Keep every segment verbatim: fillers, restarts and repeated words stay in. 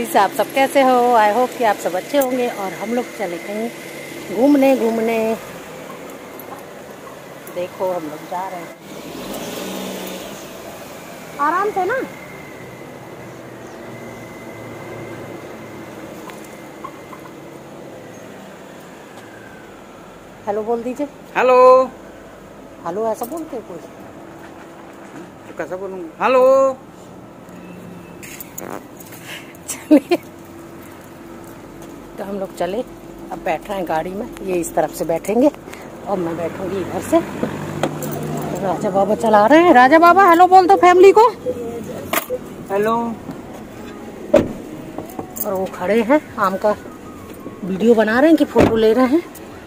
Guys, आप सब कैसे हो? आई होप कि आप सब अच्छे होंगे। और हम लोग चले कहीं घूमने घूमने देखो हम लोग जा रहे हैं आराम से ना। हेलो बोल दीजिए। हेलो हेलो ऐसा बोलते कोई? तो कैसा बोलूँगा? हेलो। चलिए तो हम लोग चले, अब बैठ रहे हैं गाड़ी में। ये इस तरफ से बैठेंगे और मैं बैठूंगी इधर से। राजा बाबा चला रहे हैं। राजा बाबा हेलो बोल दो फैमिली को। हेलो। और वो खड़े हैं, आम का वीडियो बना रहे हैं कि फोटो ले रहे हैं।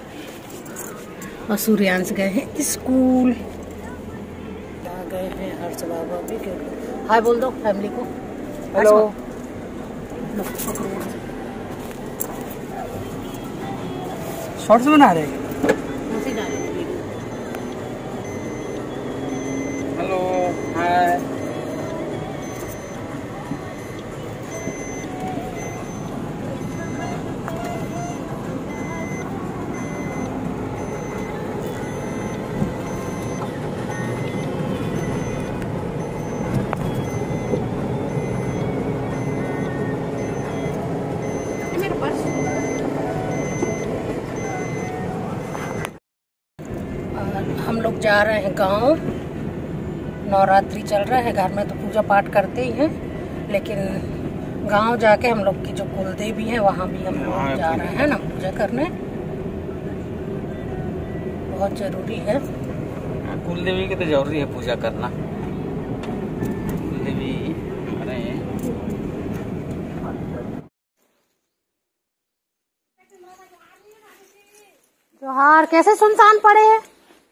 और सूर्यांश गए हैं स्कूल। आ गए हैं हर्ष बाबा भी। हाय बोल दो फैमिली को। हेलो। शॉर्ट्स बना रहे हैं। Hello hi. हम लोग जा रहे हैं गांव। नवरात्रि चल रहा है, घर में तो पूजा पाठ करते ही हैं, लेकिन गांव जाके हम लोग की जो कुल देवी है वहाँ भी हम लोग जा रहे हैं ना पूजा करने। बहुत जरूरी है। कुल देवी की तो जरूरी है पूजा करना। कुल देवी हमारे त्योहार कैसे सुनसान पड़े हैं।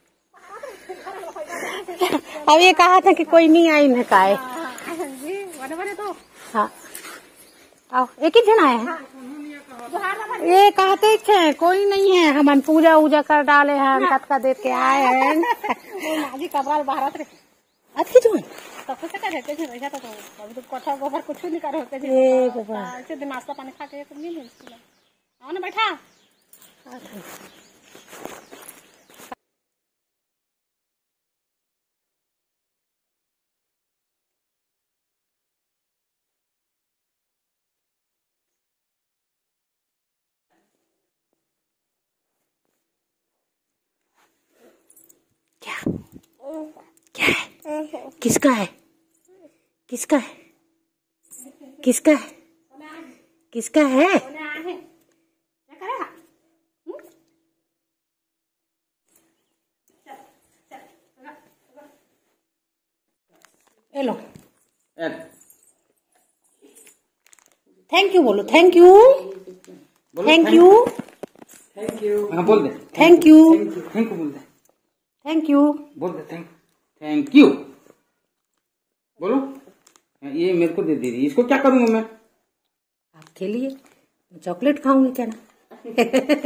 अब ये कहा था कि कोई नहीं आई न का तो हाँ आओ एक ही जन आए हैं। ये कहते थे कोई नहीं है, हम पूजा उजा कर डाले हैं, कत का देख के आए हैं। अच्छी जो गोबर कुछ नहीं कर होते नाश्ता पानी खा के आओ ना बैठा। क्या क्या है? किसका है? किसका है? किसका है? किसका है? हेलो थैंक यू बोलो। Thank you thank you thank you. हाँ बोल दे थैंक यू। थैंक यू बोल दे। थैंक यू बोल दे थैंक थैंक यू बोलो। ये मेरे को दे दे रही, इसको क्या करूंगा मैं? आपके लिए चॉकलेट खाऊंगी क्या ना।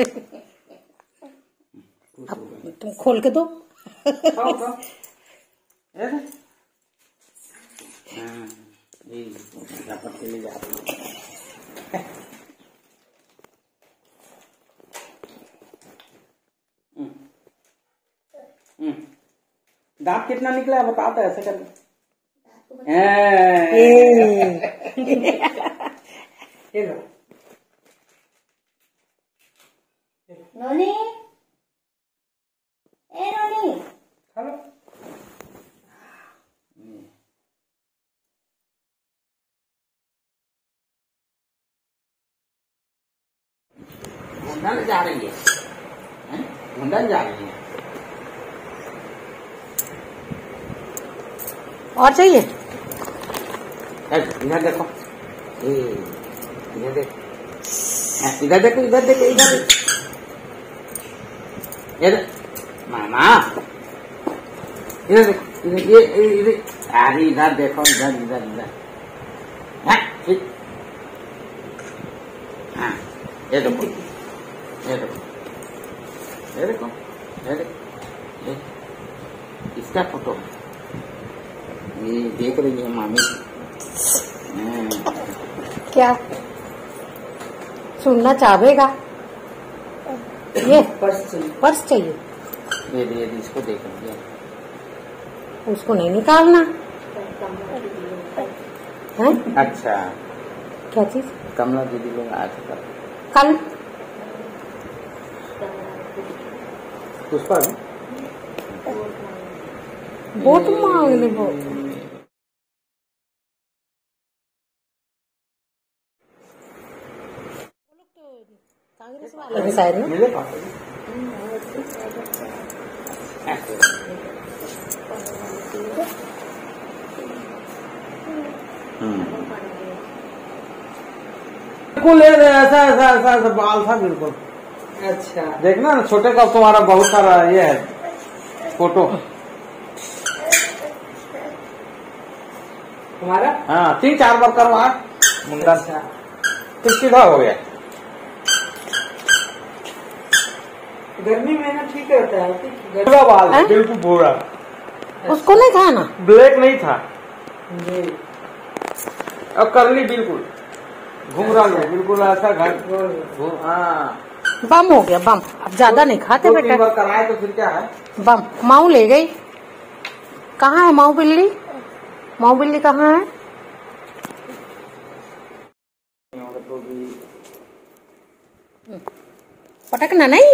अब तुम खोल के दो। खाओ खाओ। ऐसे हाँ ये पत्ते ले जा रही है। दांत कितना निकला है बता तो ऐसे कर। नोनी ए नोनी हेलो। ढूंढने जा रही है, ढूंढने जा रही है। और चाहिए? इधर देखो, इधर देखो, इधर देखो, इधर देखो, इधर इधर मामा इधर देखो, इधर ये इधर अरे इधर देखो, इधर इधर इधर ठीक। हाँ ये देखो, ये देखो, ये देखो, ये देखो, इसका फोटो ये देख रही है मामी। क्या सुनना चाहेगा। ये पर्स चाहिए, पर्स चाहिए। ये दे दे, इसको देख लीजिए। उसको नहीं निकालना है। अच्छा, क्या चीज? कमला दीदी लोग आज कल कल पुष्पा वोट मांगने वो कांग्रेस वाले हैं शायद ना। मिले बिल्कुल ऐसा ऐसा ऐसा ऐसा बाल था बिल्कुल। अच्छा, देखना ना छोटे का तुम्हारा बहुत सारा ये है फोटो तुम्हारा। हाँ, तीन चार बार करवा मुंडा तो सीधा हो गया। गर्मी में ना ठीक होता है। पूरा बाल है बिल्कुल पूरा। उसको नहीं था ना, ब्लैक नहीं था अब करली बिल्कुल घूमरा लो बिल्कुल ऐसा घर। हाँ, बम हो गया बम। अब ज्यादा नहीं खाते बेटा। कराए तो फिर क्या है। बम माऊ ले गई। कहाँ है माऊ बिल्ली? माऊ बिल्ली कहाँ है? पटकना नहीं।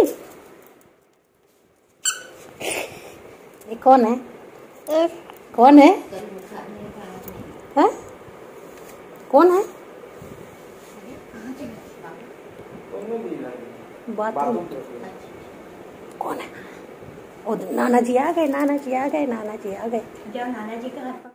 ये कौन है? कौन है? है? कौन है? बाथरूम कौन है? ओ नाना जी आ गए, नाना जी आ गए, नाना जी आ गए। जाओ नाना जी का हाथ।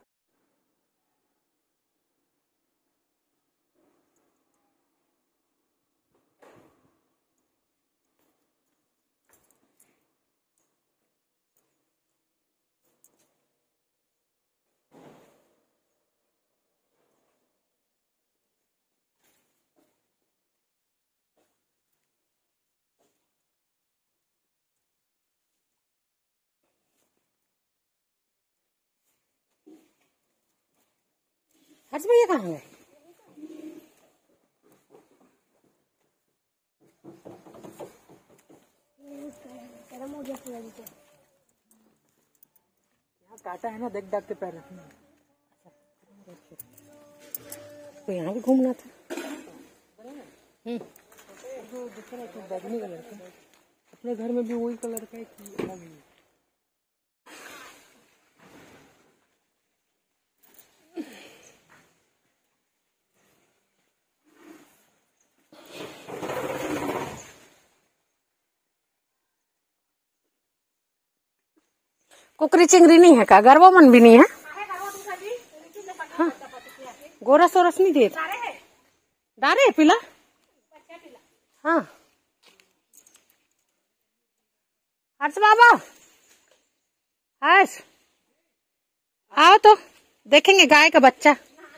हर्ष भैया कहाँ है? गरम हो गया पूरा। यहाँ काटा है ना, देख देख के पैर रखना। तो यहाँ भी घूमना था। हम्म, जो दिख रहा है बैगनी कलर का, अपने घर में भी वही कलर का एक अलग है। कुकरी चिंगरी नहीं है का? गरबा मन भी नहीं है। हाँ, गोरा सोरस नहीं दे डारे पिला। हाँ, हर्ष बाबा हर्ष आओ तो देखेंगे गाय का बच्चा।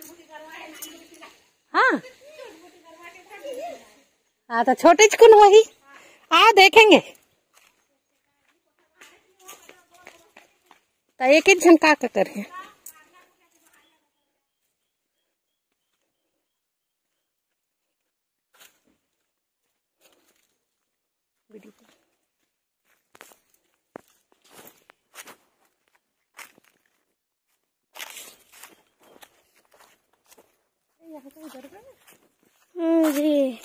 हाँ हाँ, तो छोटे चुकन वही आओ देखेंगे। तो एक एक झंका का करें। जी,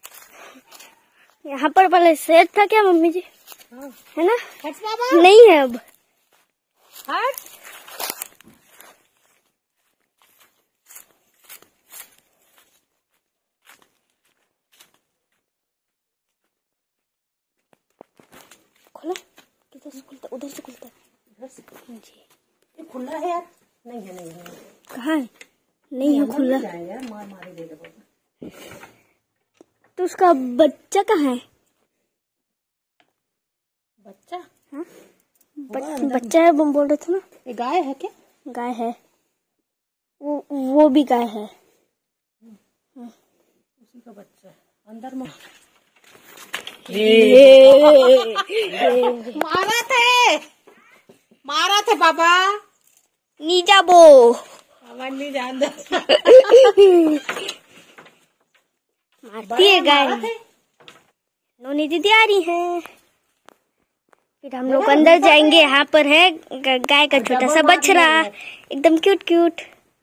यहाँ पर पहले शेर था क्या मम्मी जी? हाँ। है ना? बाबा नहीं है अब। हाँ? खोला किधर से खुलता? उधर से खुलता है। इधर से जी, ये खुला है यार। नहीं है, नहीं है, नहीं है। कहाँ है? नहीं है खुला। यार मार मारे दे दो। तो उसका बच्चा कहाँ है? बच्चा? हाँ, बच्चा है बम बोल रहे थे ना। ये गाय है क्या? गाय है वो, वो भी गाय है। उसी का बच्चा अंदर में। मारा थे, मारा थे बाबा। नीजा बो नहीं जानता। मारती है गाय। नोनी दीदी आ रही है। फिर हम लोग अंदर जाएंगे। यहाँ पर है गाय का छोटा सा बछड़ा, एकदम क्यूट क्यूट।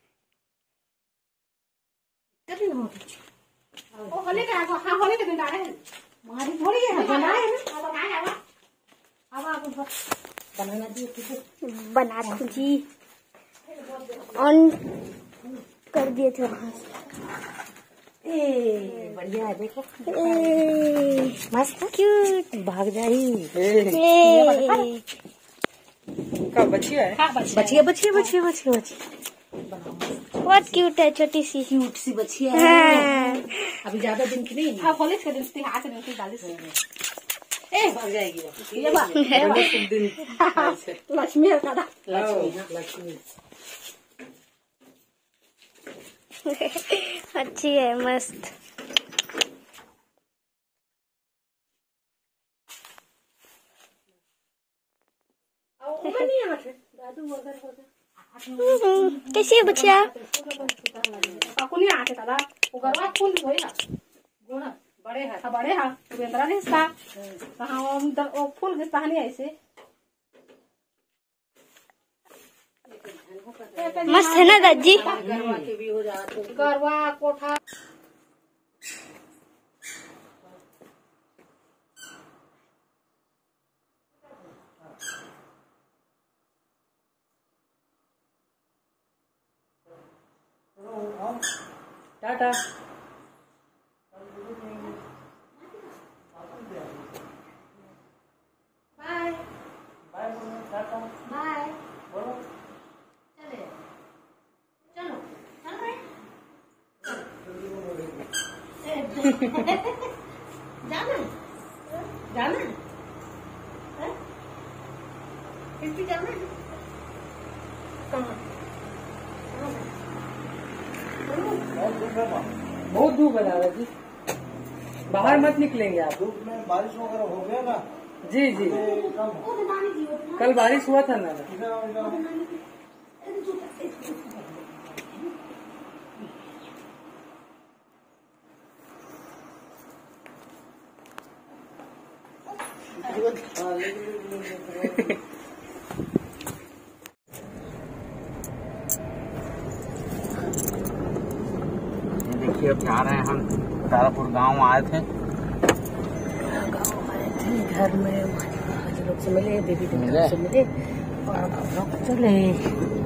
बना जी ऑन कर दिए थे वहां से। ए बढ़िया है, देखो मस्त क्यूट भाग जाई। कब बच्चिया है? बचिए बचिए बचिए बचिए बचिए बहुत क्यूट है, छोटी सी क्यूट सी बचिए है। हाँ। अभी ज्यादा दिन की नहीं है। कॉलेज के दिन से हाथ में डाली से ए भाग जाएगी वो। ये बात लक्ष्मी है दादा, लक्ष्मी लक्ष्मी अच्छी है, मस्त। कैसी है बच्चिया? बड़े है बड़े है फूल गिरता है ऐसे। मस्त है ना दादी? गरवा के भी हो जाते, गरवा कोठा। Tata. Bye bye tata bye. चले चलो चल रहे जाना जाना है किसकी जाना है? कहाँ? बहुत धूप है दादा जी, बाहर मत निकलेंगे आप। धूप में बारिश वगैरह हो गया ना? जी जी, कल बारिश हुआ था ना। देखिए अब जा रहे हैं हम तारापुर गांव आए थे। गाँव आए थे, घर में लोग से मिले, बेबी से मिले और अब हम लोग चले।